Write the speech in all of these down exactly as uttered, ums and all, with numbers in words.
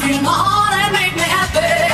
Turn on and make me happy.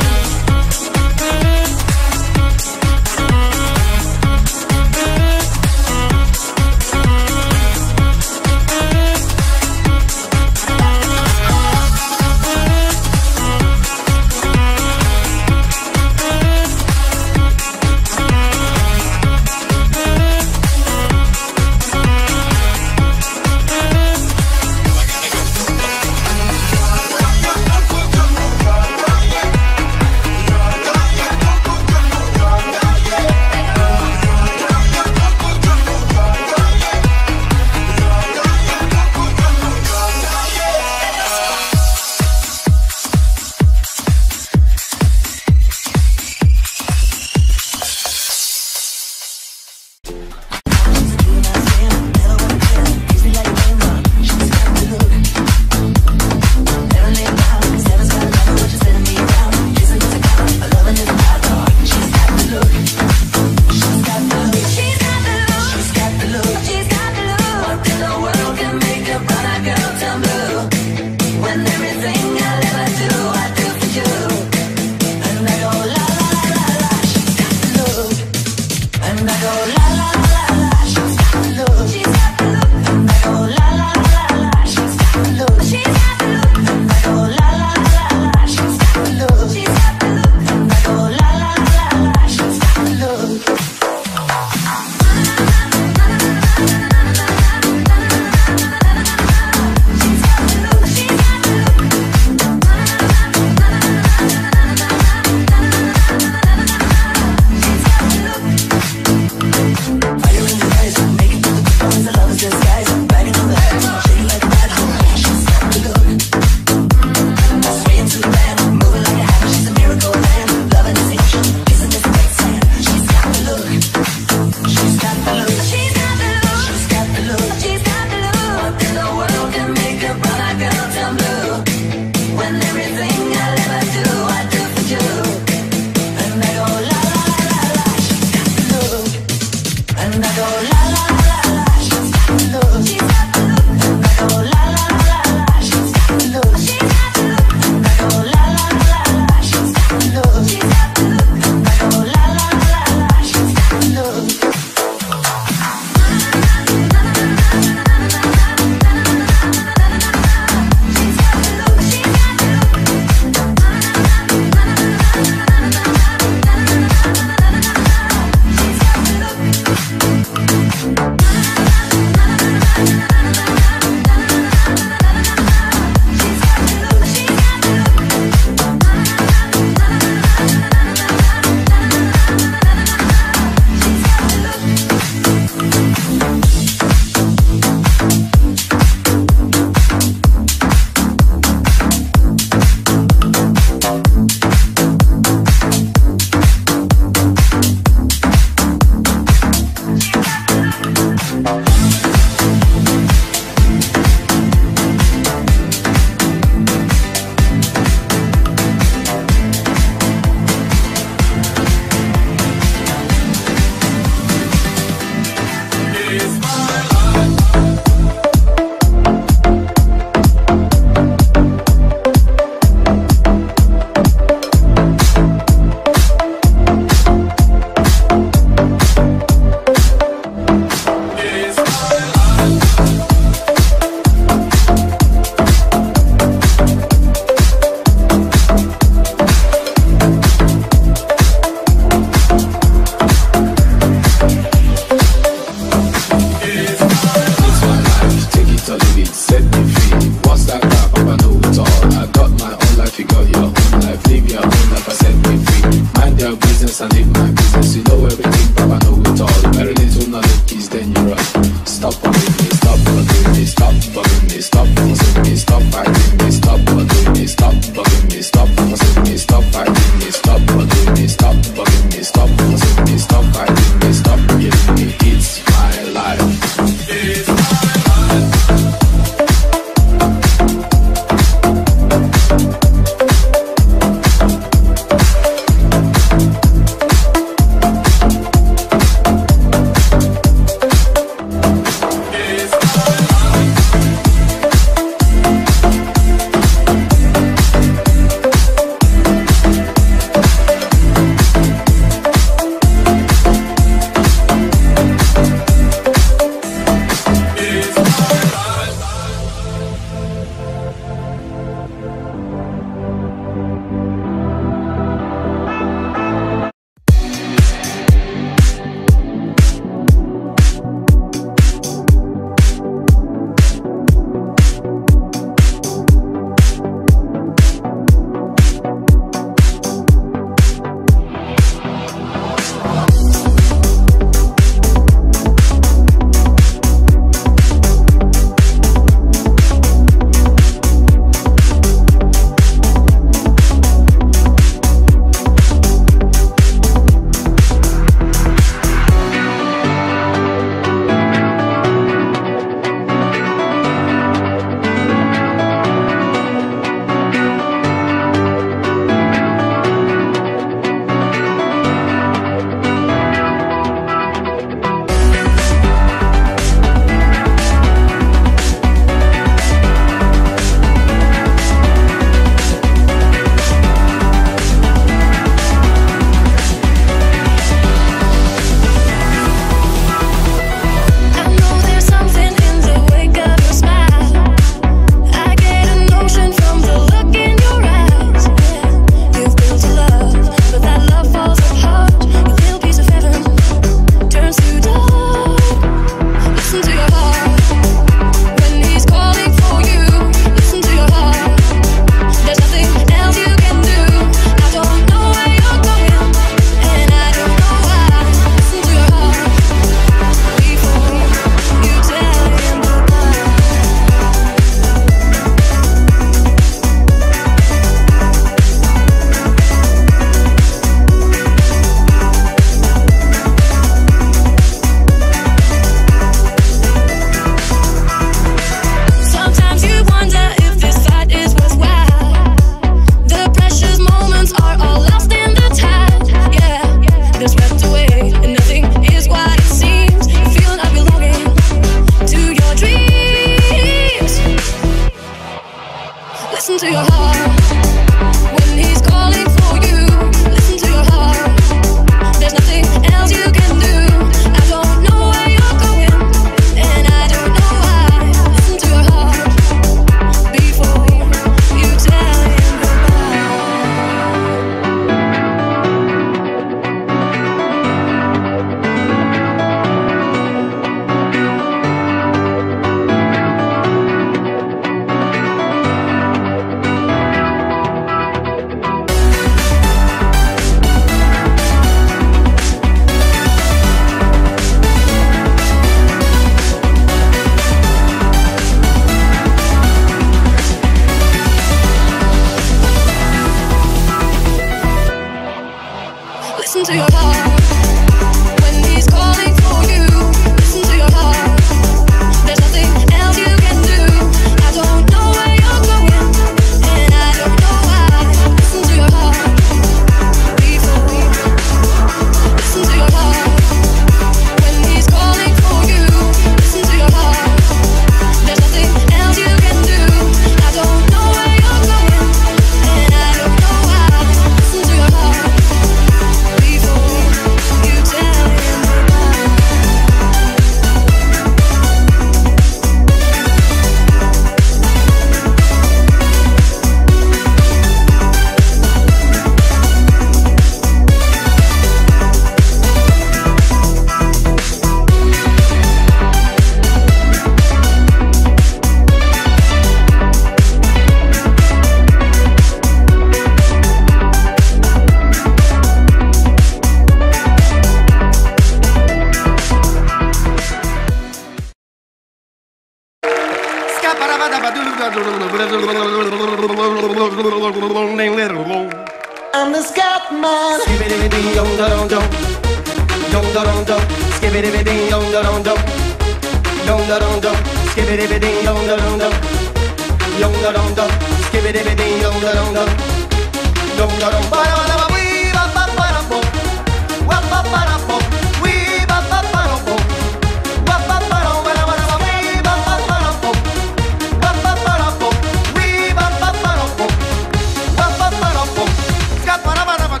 I'm the scat man. Skibbity ding dong dong dong, dong dong dong. Skibbity ding dong dong dong, dong dong dong. Skibbity ding dong dong dong, dong dong dong. Skibbity ding dong dong dong, dong dong. Ba ba ba ba ba ba ba ba. Wa ba ba ba ba. We ba ba ba ba. Wa ba ba ba ba ba ba. We ba ba ba ba. Wa ba ba ba. We ba ba ba ba. Wa ba ba ba. Scat ba ba ba ba.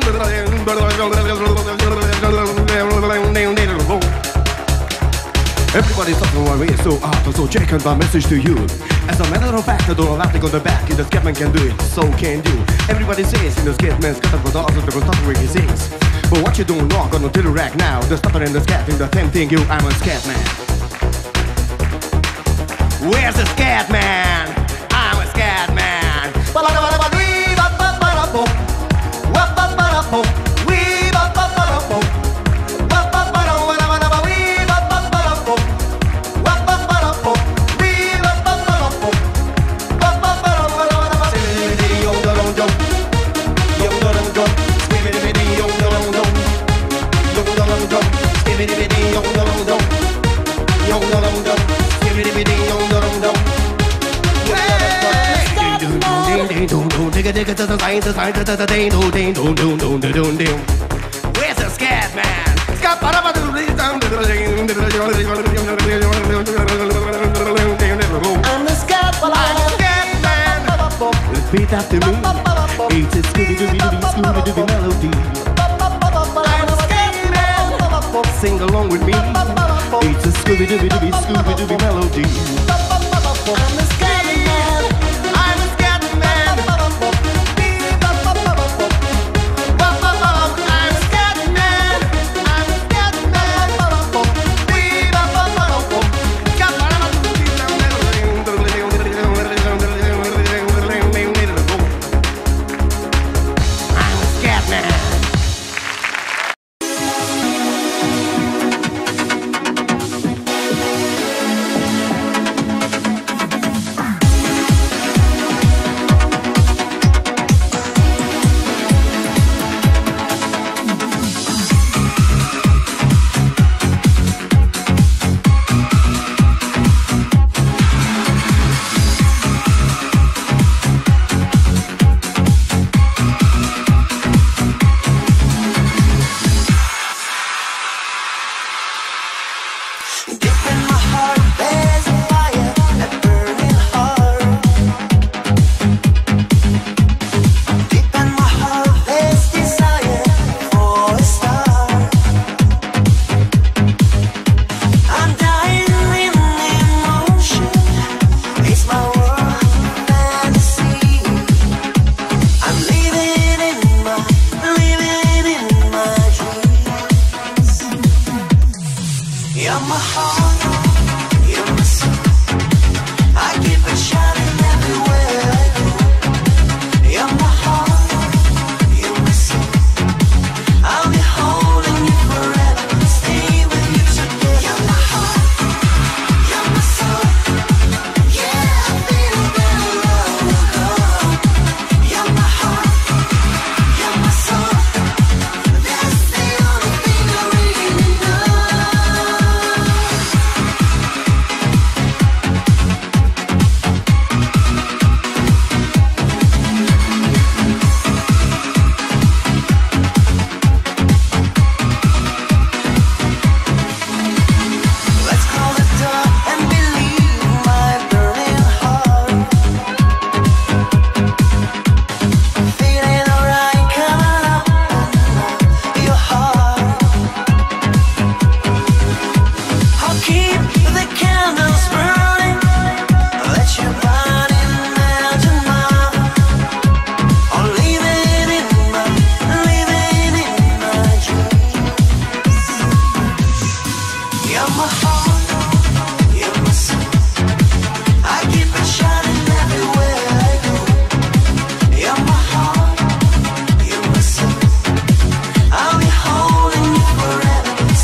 Everybody's talking one way, so hard, so check out my message to you. As a matter of fact, I don't have nothing on the back, the Scatman can do it, so can you. Everybody says, in the Scatman's got the dogs of the stuttering he sings. But what you don't know, gonna tell you right now, the stutter and the scat in the same thing, you, I'm a Scatman. Where's the Scatman? I'm a Scatman. Where's the Scatman? I'm the Scatman. Repeat after me. It's a Scooby-Dooby-Dooby, Scooby-Dooby melody. I'm the Scatman. Sing along with me. It's a Scooby-Dooby-Dooby, Scooby-Dooby melody. I'm the Scatman. I'm the Scatman.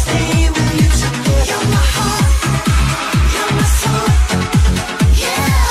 Yeah.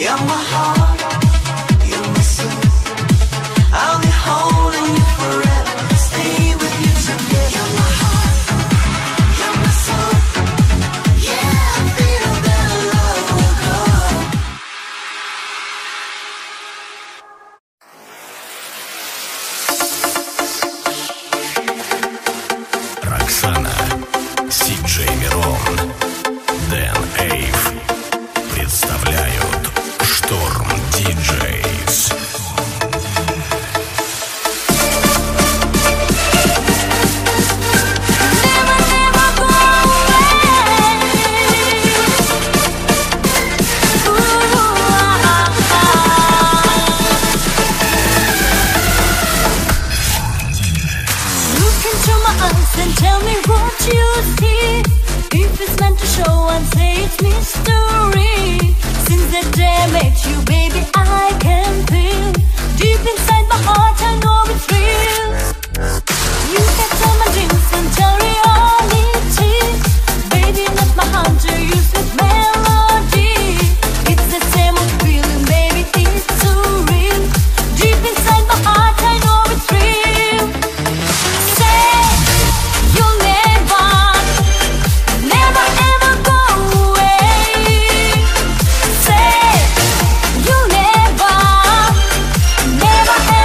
Never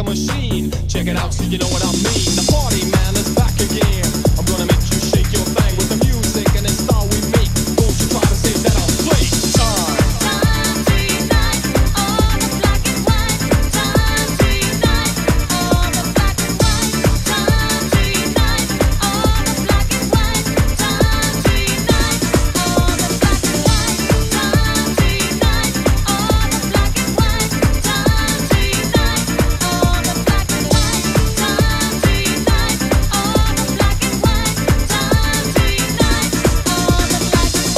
machine. Check it out so you know what I mean. The party man is back again. I'm gonna make you shake your thing with the music and the style we make. Don't you try to say that I'll play. Time. Time to unite all the black and white. Time to unite all the black and white. Time to unite all the black and white. Time to unite all the black and white. Time to unite all the black and white. Time to unite all the black and white. Time to unite all the black and white. Time to unite all the black and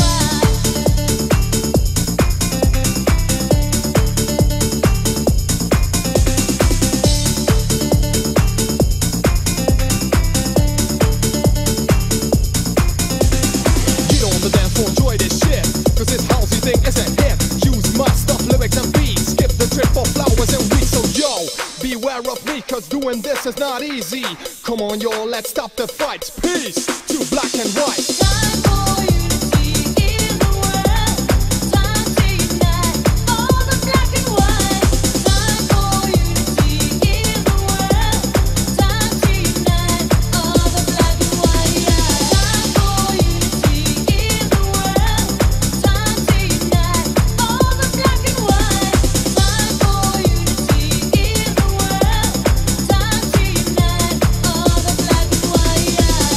Get on the dance floor, enjoy this shit. Cause this housey thing is a hit. Use my stuff, lyrics and beats. Skip the trip for flowers and weeds. So yo, beware of me, cause doing this is not easy. Come on, y'all, let's stop the fights. Peace to black and white. Time for unity in the world. Time to unite all the black and white. Time for unity in the world. Time to unite all the black and white. Time for unity in the world. Time to unite all the black and white. Time for unity in the world. Time to unite all the black and white.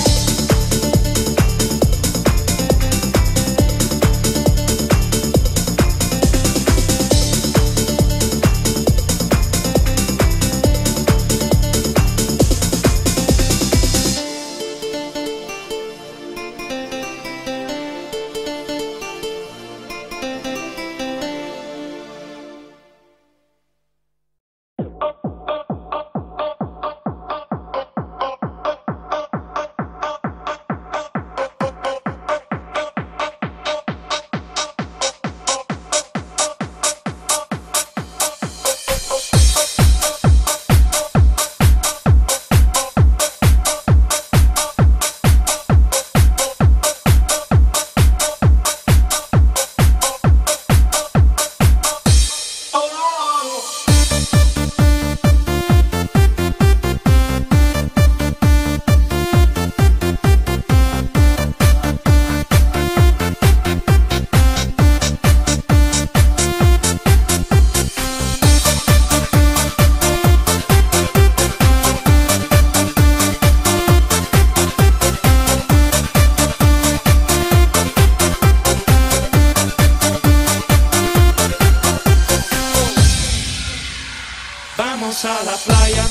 Vamos a la playa,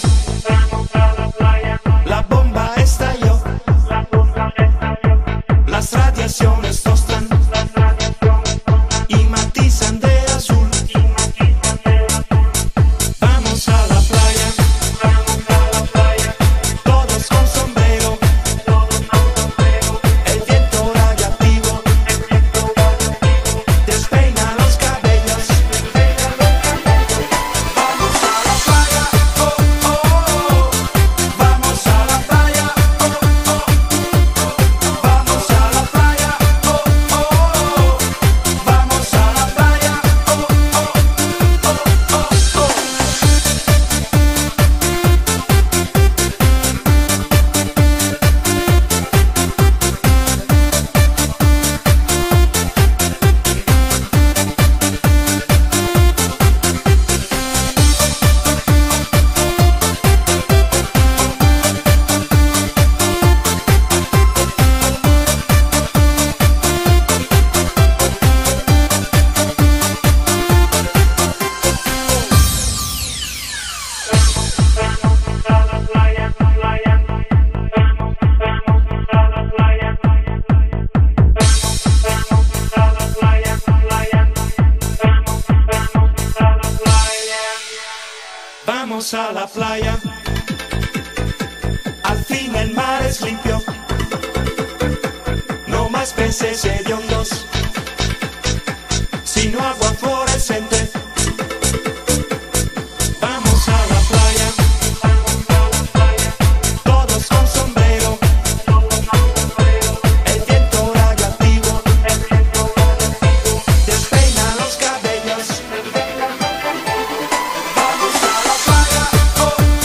la bomba estalló, las radiaciones tostan y matizan de azul. Vamos a la playa, todos con sombrero, el viento radiactivo despeina los cabellos. Vamos a la playa, oh, oh, vamos a la playa, oh, oh, vamos a la playa, oh, oh, oh, oh, oh, oh. Vamos a la playa, al fin el mar es limpio, no más peces hediondos, sino agua fluorescente. Vamos a la playa, todos con sombrero, el viento radioactivo despeina los cabellos. Vamos a la playa, oh,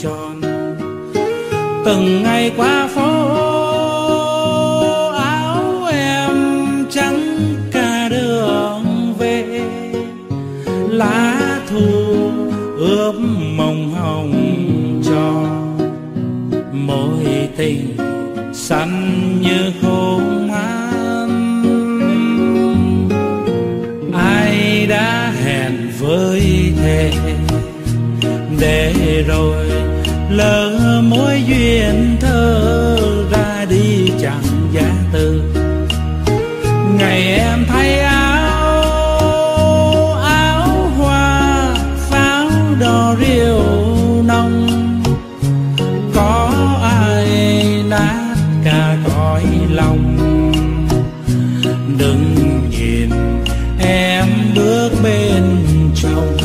tròn. Từng ngày qua phố áo em trắng cả đường về, lá thu ướp mồng hồng cho mối tình xanh như khóm an. Ai đã hẹn với thề để rồi lỡ mối duyên thơ ra đi chẳng giá từ. Ngày em thay áo áo hoa pháo đỏ rượu nồng, có ai nát cả cõi lòng. Đừng nhìn em bước bên chồng.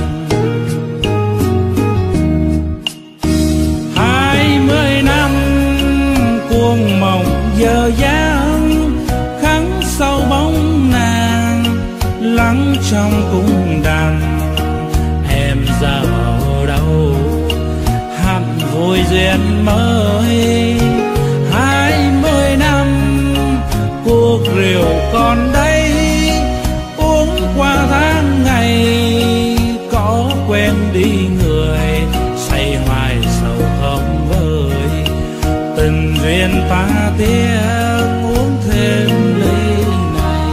Hai mươi năm cuồng mộng giờ dáng, khắc sâu bóng nàng lắng trong cung đàn. Em giờ ở đâu hẳn vui duyên mới. Hai mươi năm cuộc rượu còn đây, uống qua tháng ngày có quen đi người. Say hoài sầu không vơi, tình duyên ta tiếc uống thêm ly này.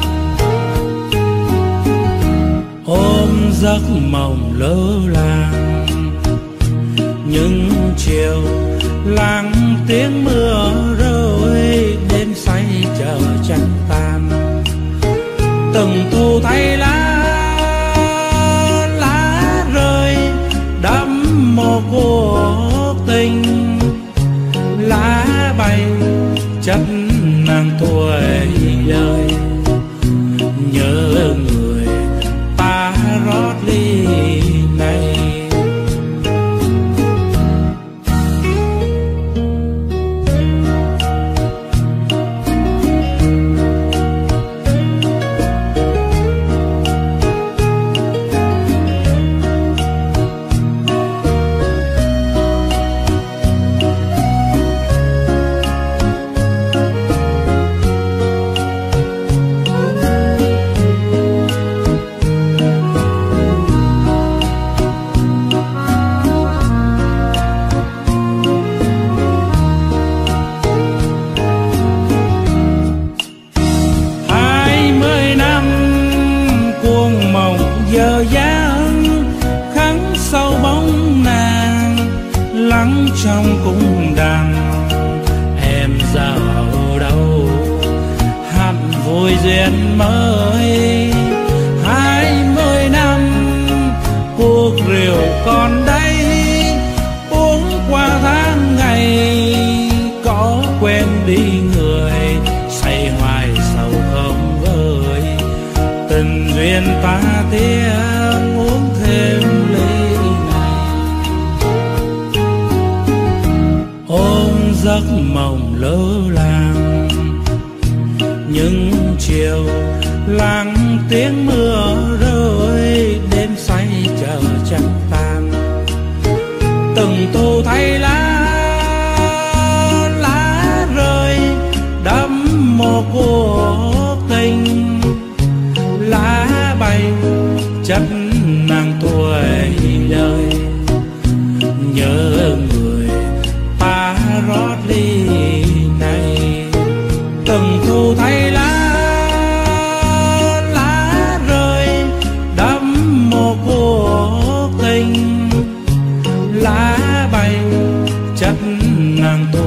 Ôm giấc mộng lỡ làng những chiều lắng tiếng mưa rơi, đêm say chờ trăng tan. Từng thu thay lá lá rơi đẫm mồ cuộc tình. Lá bay chất nàng tuổi đời, nhớ người ta rót ly này. Giờ dáng khắc sâu bóng nàng lắng trong cung đàn. Em giờ ở đâu hẳn vui duyên mới. Hai mươi năm cuộc rượu còn đây, uống qua tháng ngày có quen đi người. Say hoài sầu không vơi, tình duyên ta tiếc uống thêm ly này. Ôm giấc mộng lỡ làng những chiều lắng tiếng mưa rơi, đêm say chờ trăng tan. Từng thu thay lá lá rơi đẫm mồ cuộc tình. Lá bay chất nàng tuổi đời, nhớ người ta rót ly này. Từng thu thay lá lá rơi đẫm mồ cuộc tình. Lá bay chất nàng tuổi